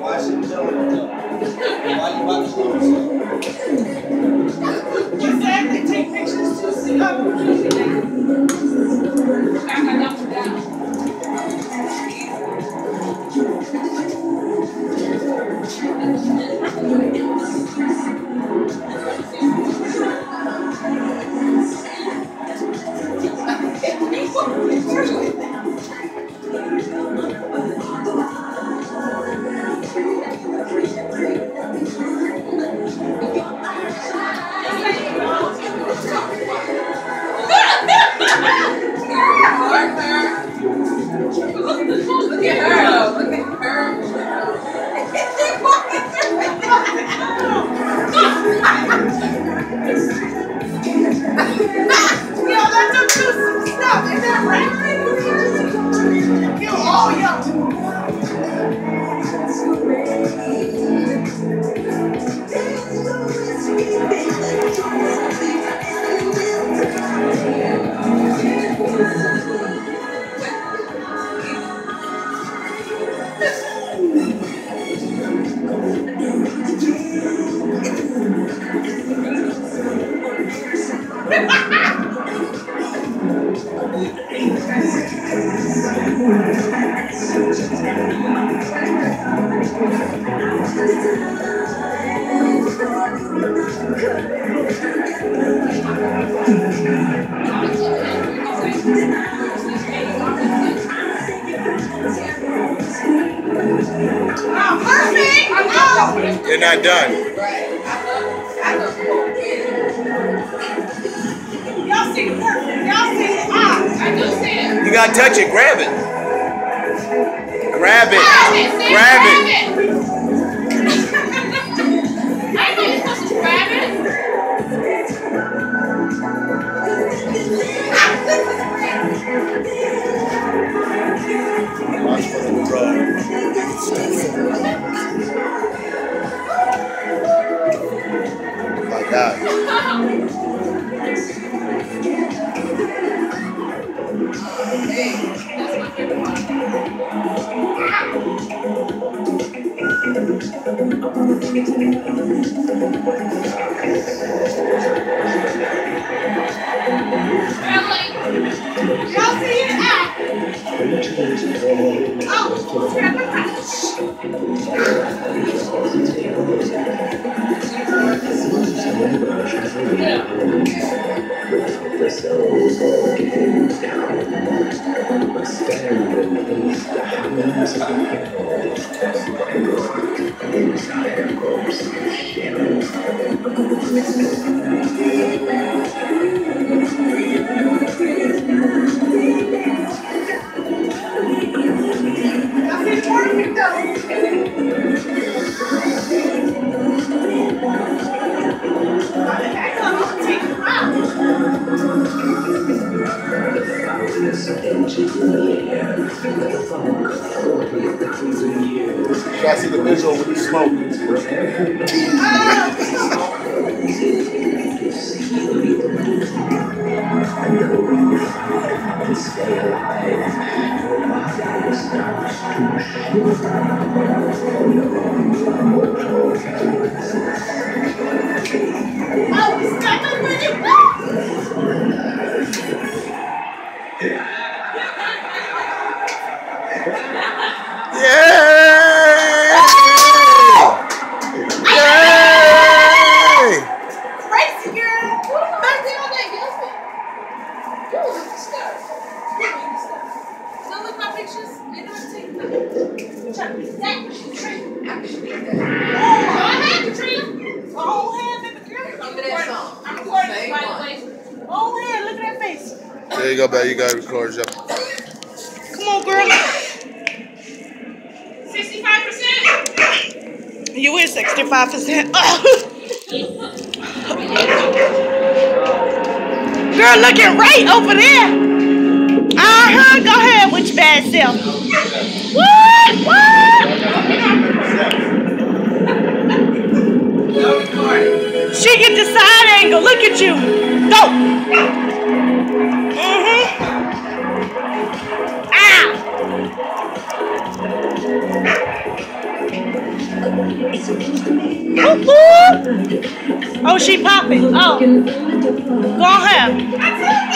You said they take pictures too soon. Look at her. Look at her. Yo, let them do some stuff. Is that right? Yo, oh, yo. You're not done. Y'all see the perfect. Y'all see it. I do see it. You gotta touch it. Grab it. Grab it. Grab it. I know you're supposed to grab it. Like that. Y'all see it? I see the visual when you smoke. There you go, babe. You gotta record your. Come on, girl. 65%. You is 65%. Girl, looking right over there. Go ahead with your bad self. What? She get the side angle. Look at you. Go. Whoop, whoop. Oh, she popping. Oh. Go ahead.